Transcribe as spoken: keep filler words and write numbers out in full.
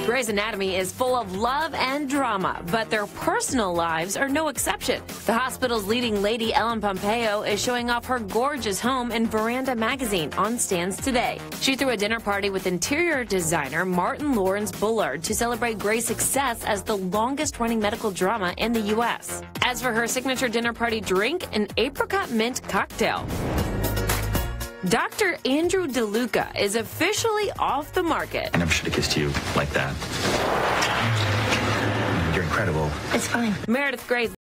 Grey's Anatomy is full of love and drama, but their personal lives are no exception. The hospital's leading lady, Ellen Pompeo, is showing off her gorgeous home in Veranda magazine on stands today. She threw a dinner party with interior designer Martin Lawrence Bullard to celebrate Grey's success as the longest-running medical drama in the U S. As for her signature dinner party drink, an apricot mint cocktail. Doctor Andrew DeLuca is officially off the market. I never should have kissed you like that. You're incredible. It's fine. Meredith Grey's